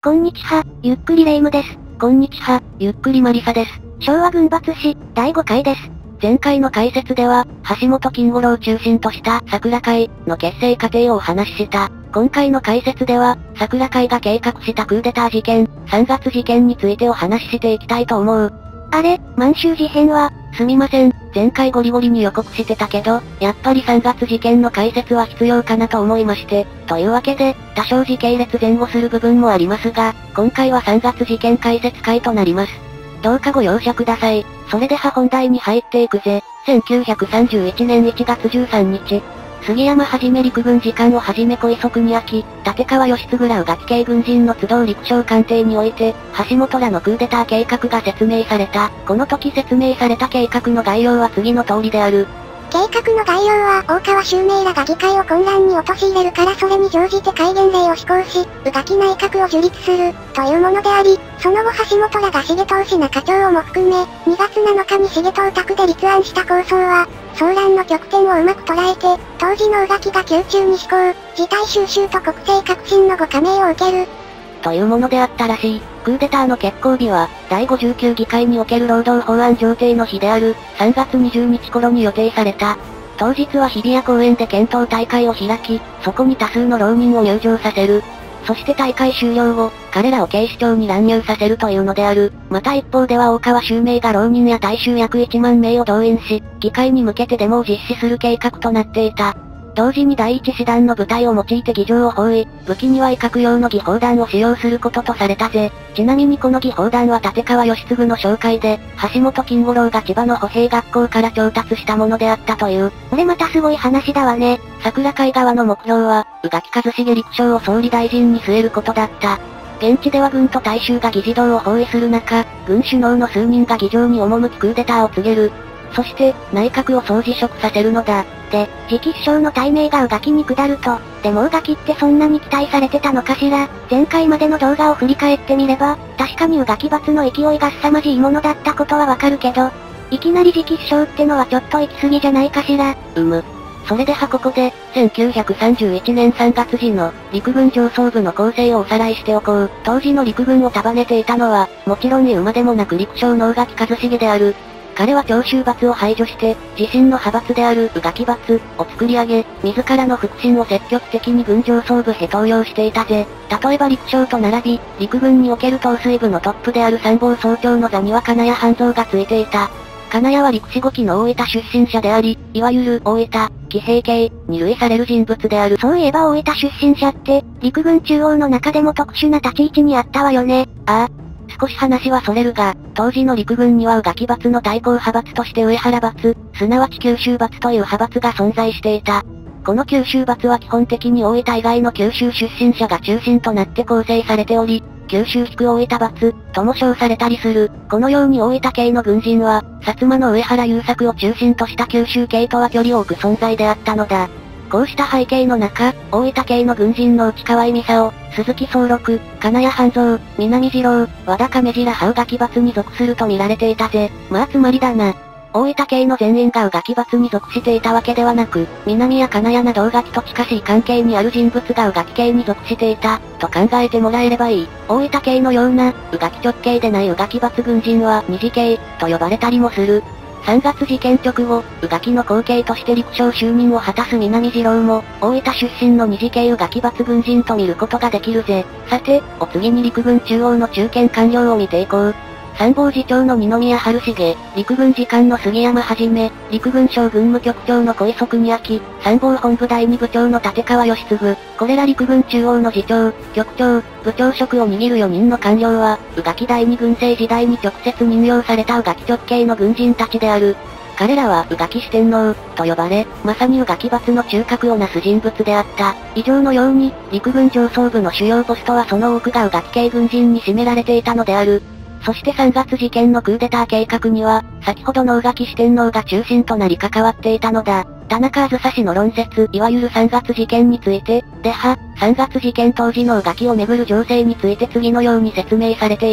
こんにちは、ゆっくりレ夢ムです。 こんにちは、ゆっくりマリサです。 昭和軍閥史、第5回です。 前回の解説では、橋本金五郎を中心とした桜会の結成過程をお話しした。今回の解説では、桜会が計画したクーデター事件、3月事件についてお話ししていきたいと思う。 あれ、満州事変は、 すみません、前回ゴリゴリに予告してたけど、やっぱり3月事件の解説は必要かなと思いまして、というわけで、多少時系列前後する部分もありますが、今回は3月事件解説会となります。どうかご容赦ください。それでは本題に入っていくぜ。1931年1月13日、杉山はじめ陸軍次官をはじめ小磯国明、立川義継ら宇垣系軍人の集う陸将官邸において、橋本らのクーデター計画が説明された。この時説明された計画の概要は次の通りである。 計画の概要は、大川襲名らが議会を混乱に陥れるからそれに乗じて戒厳令を施行し、宇垣内閣を樹立する、というものであり、その後橋本らが重藤氏中町をも含め、2月7日に重藤宅で立案した構想は、騒乱の極点をうまく捉えて、当時の宇垣が宮中に施行、事態収拾と国政革新のご加盟を受ける。 というものであったらしい。クーデターの決行日は、第59議会における労働法案上程の日である、3月20日頃に予定された。当日は日比谷公園で検討大会を開き、そこに多数の浪人を入場させる。そして大会終了後、彼らを警視庁に乱入させるというのである。また一方では大川襲名が浪人や大衆約1万名を動員し、議会に向けてデモを実施する計画となっていた。同時に第一師団の部隊を用いて議場を包囲、武器には威嚇用の儀砲弾を使用することとされたぜ。ちなみにこの儀砲弾は立川義継の紹介で、橋本金五郎が千葉の歩兵学校から調達したものであったという。 これまたすごい話だわね。 桜会側の目標は、宇垣一茂陸将を総理大臣に据えることだった。現地では軍と大衆が議事堂を包囲する中、軍首脳の数人が議場に赴きクーデターを告げる。そして、内閣を総辞職させるのだ。 で、次期首相の大名が宇垣に下ると、でも宇垣ってそんなに期待されてたのかしら。前回までの動画を振り返ってみれば、確かに宇垣閥の勢いが凄まじいものだったことはわかるけど、いきなり次期首相ってのはちょっと行き過ぎじゃないかしら。 それではここで、1931年3月時の、陸軍上層部の構成をおさらいしておこう。当時の陸軍を束ねていたのは、もちろん言うまでもなく陸将の宇垣一茂である。彼は長州閥を排除して、自身の派閥である宇垣閥を作り上げ、自らの腹心を積極的に軍上層部へ登用していたぜ。例えば陸将と並び、陸軍における統帥部のトップである参謀総長の座には金谷半蔵がついていた。金谷は陸士5期の大分出身者であり、いわゆる大分、騎兵系に類される人物である。 そういえば大分出身者って、陸軍中央の中でも特殊な立ち位置にあったわよね。 ああ。少し話はそれるが、当時の陸軍には宇垣閥の対抗派閥として上原閥、すなわち九州閥という派閥が存在していた。この九州閥は基本的に大分以外の九州出身者が中心となって構成されており、九州大分閥、とも称されたりする。このように大分系の軍人は、薩摩の上原優作を中心とした九州系とは距離を置く存在であったのだ。こうした背景の中、大分系の軍人の内川井美沙夫、鈴木宗六、金谷半蔵、南次郎、和田亀次ら羽宇垣閥に属すると見られていたぜ。まあつまりだな。大分系の全員が宇垣閥に属していたわけではなく、南や金谷など宇垣と近しい関係にある人物が宇垣系に属していた、と考えてもらえればいい。大分系のような、宇垣直系でない宇垣閥軍人は二次系、と呼ばれたりもする。3月事件直後、宇垣の後継として陸将就任を果たす南次郎も、大分出身の二次系宇垣閥軍人と見ることができるぜ。さて、お次に陸軍中央の中堅官僚を見ていこう。参謀次長の二宮春重、陸軍次官の杉山はじめ、陸軍省軍務局長の小磯国明、参謀本部第二部長の立川義継、これら陸軍中央の次長、局長、部長職を握る4人の官僚は、宇垣第二軍政時代に直接任用された宇垣直系の軍人たちである。彼らは宇垣四天王と呼ばれ、まさに宇垣閥の中核をなす人物であった。以上のように、陸軍上層部の主要ポストはその多くが宇垣系軍人に占められていたのである。そして3月事件のクーデター計画には、先ほどの宇垣四天王が中心となり関わっていたのだ。田中あずさ氏の論説、いわゆる3月事件について、3月事件当時の宇垣をめぐる情勢について次のように説明されている。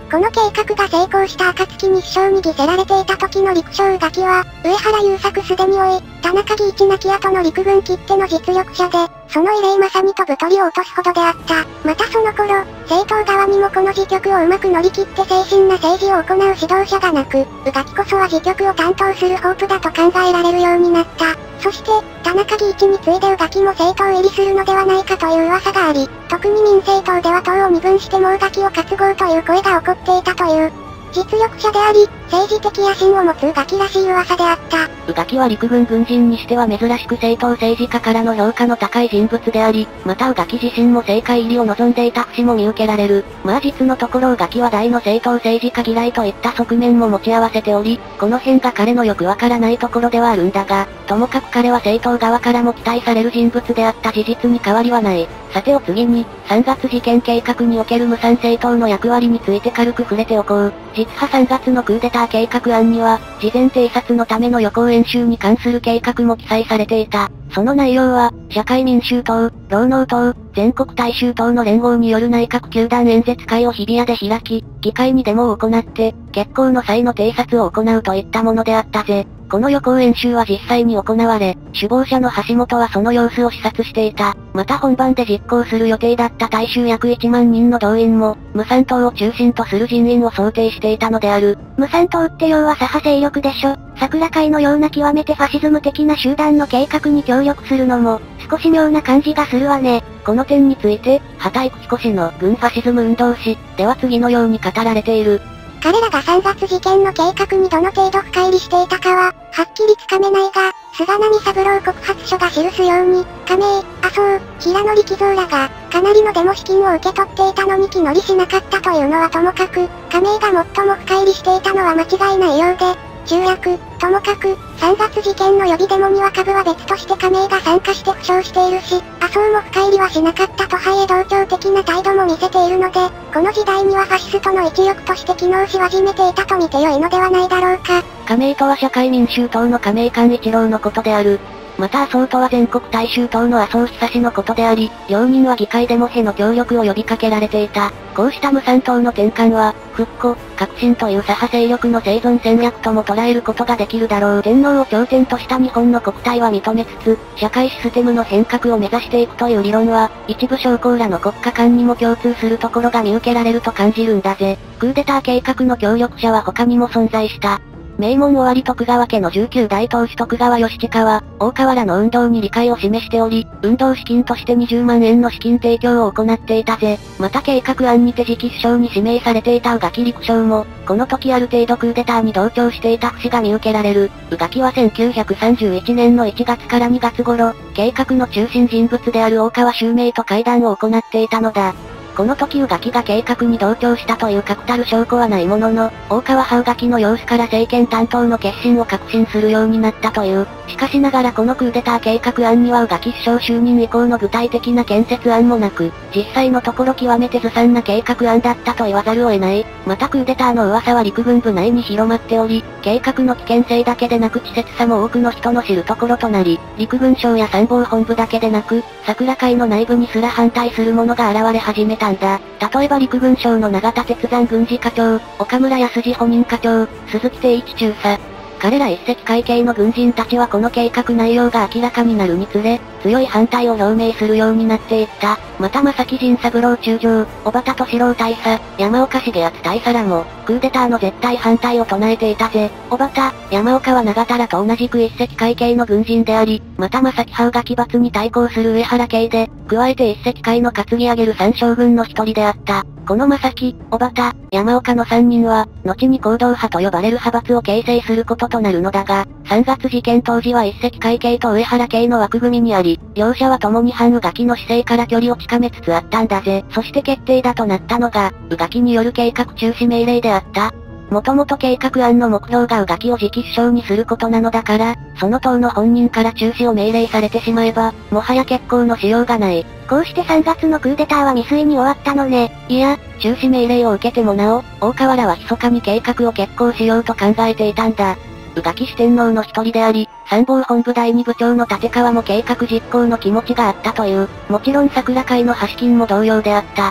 この計画が成功した暁に首相に犠牲られていた時の陸将宇垣は、上原優作すでに追い、田中義一亡き後の陸軍きっての実力者で、その異例正美と太りを落とすほどであった。またその頃、政党側にもこの時局をうまく乗り切って精神な政治を行う指導者がなく、宇垣こそは時局を担当するホープだと考えられるようになった。そして、田中義一に次いで宇垣も政党入りするのではないかという噂があり、特に民政党では党を二分しても宇垣を担ごうという声が起こっていたという。実力者であり、政治的野心を持つ宇垣らしい噂であった。 宇垣は陸軍軍人にしては珍しく政党政治家からの評価の高い人物であり、また宇垣自身も政界入りを望んでいた節も見受けられる。まあ実のところ宇垣は大の政党政治家嫌いといった側面も持ち合わせており、この辺が彼のよくわからないところではあるんだが、ともかく彼は政党側からも期待される人物であった事実に変わりはない。さてお次に、3月事件計画における無産政党の役割について軽く触れておこう。実は3月のクーデター計画案には、事前偵察のための予行演習に関する計画も記載されていた。その内容は、社会民衆党、労農党、全国大衆党の連合による内閣糾弾演説会を日比谷で開き、議会にデモを行って、決行の際の偵察を行うといったものであったぜ。この予行演習は実際に行われ、首謀者の橋本はその様子を視察していた。また本番で実行する予定だった大衆約1万人の動員も、無産党を中心とする人員を想定していたのである。 無産党って要は左派勢力でしょ。桜会のような極めてファシズム的な集団の計画に協力するのも、少し妙な感じがするわね。 この点について、畑井久彦氏の軍ファシズム運動史では次のように語られている。 彼らが3月事件の計画にどの程度深入りしていたかは、はっきりつかめないが、菅波三郎告発書が記すように、亀井、麻生、平野力蔵らが、かなりのデモ資金を受け取っていたのに気乗りしなかったというのはともかく、亀井が最も深入りしていたのは間違いないようで、集約、ともかく、3月事件の予備デモには株は別として亀井が参加して負傷しているし、麻生も深入りはしなかったとハイへ同調的な態度も見せているので、この時代にはファシストの一翼として機能し始めていたと見て良いのではないだろうか。 亀井とは社会民衆党の亀井寛一郎のことである。また麻生とは全国大衆党の麻生久志のことであり、両人は議会デモへの協力を呼びかけられていた。こうした無産党の転換は、復古、革新という左派勢力の生存戦略とも捉えることができるだろう。天皇を頂点とした日本の国体は認めつつ、社会システムの変革を目指していくという理論は、一部将校らの国家間にも共通するところが見受けられると感じるんだぜ。クーデター計画の協力者は他にも存在した。名門尾張徳川家の19代当主徳川義親は、大河原の運動に理解を示しており、運動資金として20万円の資金提供を行っていたぜ。また計画案にて次期首相に指名されていた宇垣陸将も、この時ある程度クーデターに同調していた節が見受けられる。宇垣は1931年の1月から2月頃、計画の中心人物である大川秀明と会談を行っていたのだ。この時宇垣が計画に同調したという確たる証拠はないものの、大川派宇垣の様子から政権担当の決心を確信するようになったという。しかしながらこのクーデター計画案には宇垣首相就任以降の具体的な建設案もなく、実際のところ極めてずさんな計画案だったと言わざるを得ない。またクーデターの噂は陸軍部内に広まっており、計画の危険性だけでなく稚拙さも多くの人の知るところとなり、陸軍省や参謀本部だけでなく、桜会の内部にすら反対する者が現れ始めたんだ。例えば陸軍省の永田鉄山軍事課長、岡村康次補任課長、鈴木定一中佐。彼ら一隻会系の軍人たちはこの計画内容が明らかになるにつれ、強い反対を表明するようになっていった。また正木仁三郎中将、小畑敏郎大佐、山岡重敦大佐らも、クーデターの絶対反対を唱えていたぜ。小畑、山岡は永田らと同じく一隻会系の軍人であり、また正木派宇垣閥に対抗する上原系で、加えて一隻会の担ぎ上げる三将軍の一人であった。この正木、小畑、山岡の3人は、後に行動派と呼ばれる派閥を形成することとなるのだが、3月事件当時は一隻会系と上原系の枠組みにあり、両者は共に反宇垣の姿勢から距離を近めつつあったんだぜ。そして決定打となったのが、宇垣による計画中止命令であった。もともと計画案の目標が宇垣を次期首相にすることなのだから、その党の本人から中止を命令されてしまえば、もはや決行のしようがない。 こうして3月のクーデターは未遂に終わったのね。 いや、中止命令を受けてもなお、大河原は密かに計画を決行しようと考えていたんだ。宇垣四天王の一人であり、参謀本部第二部長の立川も計画実行の気持ちがあったという。もちろん桜会の橋金も同様であった。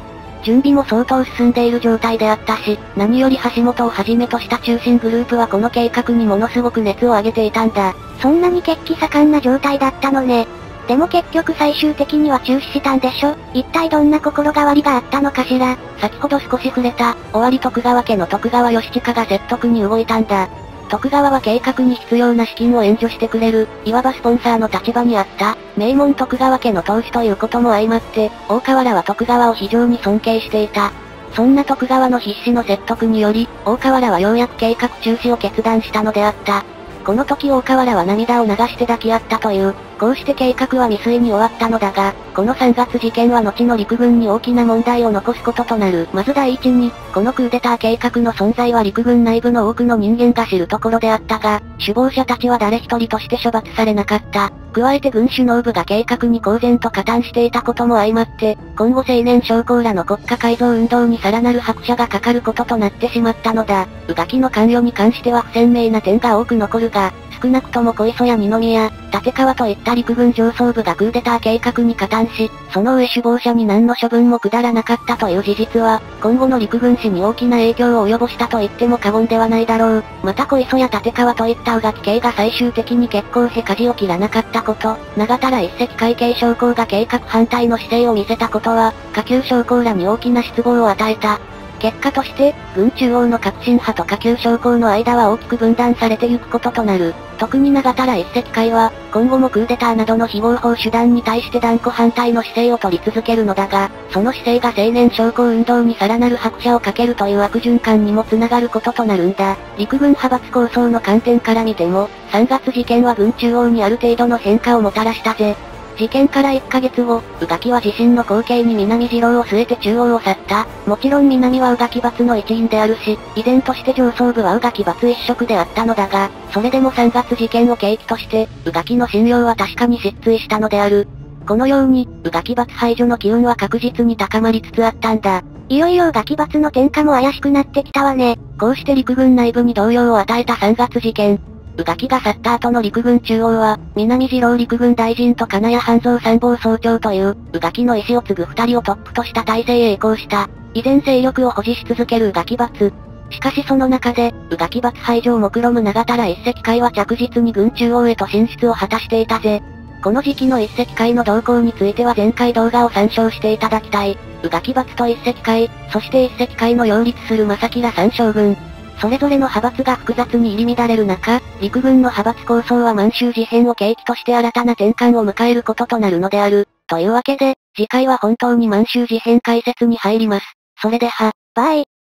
準備も相当進んでいる状態であったし、何より橋本をはじめとした中心グループはこの計画にものすごく熱を上げていたんだ。 そんなに血気盛んな状態だったのね。でも結局最終的には中止したんでしょ？一体どんな心変わりがあったのかしら？ 先ほど少し触れた、尾張徳川家の徳川義親が説得に動いたんだ。徳川は計画に必要な資金を援助してくれる、いわばスポンサーの立場にあった、名門徳川家の当主ということも相まって、大河原は徳川を非常に尊敬していた。そんな徳川の必死の説得により、大河原はようやく計画中止を決断したのであった。この時大河原は涙を流して抱き合ったという、こうして計画は未遂に終わったのだが、この3月事件は後の陸軍に大きな問題を残すこととなる。まず第一に、このクーデター計画の存在は陸軍内部の多くの人間が知るところであったが、首謀者たちは誰一人として処罰されなかった。加えて軍首脳部が計画に公然と加担していたことも相まって、今後青年将校らの国家改造運動にさらなる拍車がかかることとなってしまったのだ。宇垣の関与に関しては不鮮明な点が多く残るが、少なくとも小磯や二宮、立川といった陸軍上層部がクーデター計画に加担し、その上首謀者に何の処分も下らなかったという事実は、今後の陸軍史に大きな影響を及ぼしたと言っても過言ではないだろう。また小磯や立川といった宇垣系が最終的に結構へ舵を切らなかったこと、長田ら一石会系将校が計画反対の姿勢を見せたことは、下級将校らに大きな失望を与えた。結果として、軍中央の革新派と下級将校の間は大きく分断されてゆくこととなる。特に長田ら一石会は、今後もクーデターなどの非合法手段に対して断固反対の姿勢を取り続けるのだが、その姿勢が青年将校運動にさらなる拍車をかけるという悪循環にもつながることとなるんだ。陸軍派閥構想の観点から見ても、3月事件は軍中央にある程度の変化をもたらしたぜ。事件から1ヶ月後、宇垣は自身の後継に南次郎を据えて中央を去った。もちろん南は宇垣閥の一員であるし、依然として上層部は宇垣閥一色であったのだが、それでも3月事件を契機として、宇垣の信用は確かに失墜したのである。このように、宇垣閥排除の機運は確実に高まりつつあったんだ。 いよいよ宇垣閥の天下も怪しくなってきたわね。 こうして陸軍内部に動揺を与えた3月事件。宇垣が去った後の陸軍中央は、南次郎陸軍大臣と金谷半蔵参謀総長という、宇垣の意思を継ぐ二人をトップとした体制へ移行した。依然勢力を保持し続ける宇垣閥。しかしその中で、宇垣閥排除を目論む長田ら一石会は着実に軍中央へと進出を果たしていたぜ。この時期の一石会の動向については前回動画を参照していただきたい。宇垣閥と一石会、そして一石会の擁立する正木ら三将軍。それぞれの派閥が複雑に入り乱れる中、陸軍の派閥構想は満州事変を契機として新たな転換を迎えることとなるのである。というわけで、次回は本当に満州事変解説に入ります。それでは、 バイ。